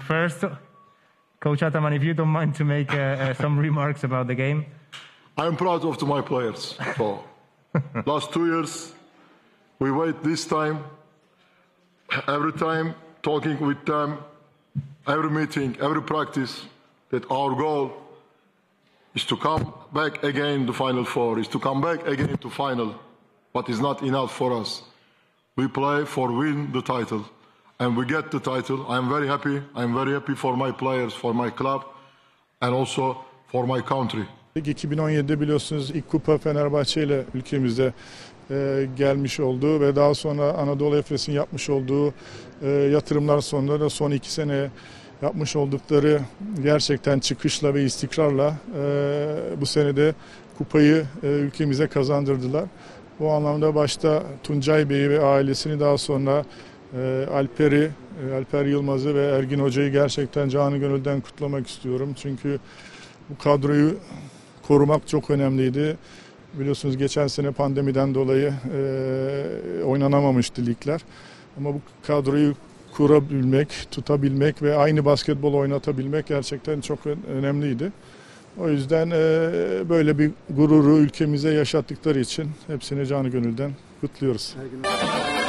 First, Coach Ataman, if you don't mind to make some remarks about the game. I'm proud of my players. For last 2 years, we wait this time. Every time talking with them, every meeting, every practice, that our goal is to come back again to Final Four, is to come back again to final. But it's not enough for us. We play for win the title. And we get the title. I'm very happy. I'm very happy for my players, for my club, and also for my country. 2017'de biliyorsunuz ilk kupa Fenerbahçe ile ülkemize gelmiş oldu ve daha sonra Anadolu Efes'in yapmış olduğu yatırımlar sonunda da son 2 sene yapmış oldukları gerçekten çıkışla ve istikrarla bu sene de kupayı ülkemize kazandırdılar. Bu anlamda başta Tuncay Bey'i ve ailesini, daha sonra Alper Yılmaz'ı ve Ergin Hoca'yı gerçekten canı gönülden kutlamak istiyorum. Çünkü bu kadroyu korumak çok önemliydi. Biliyorsunuz geçen sene pandemiden dolayı oynanamamıştı ligler. Ama bu kadroyu kurabilmek, tutabilmek ve aynı basketbol oynatabilmek gerçekten çok önemliydi. O yüzden böyle bir gururu ülkemize yaşattıkları için hepsini canı gönülden kutluyoruz.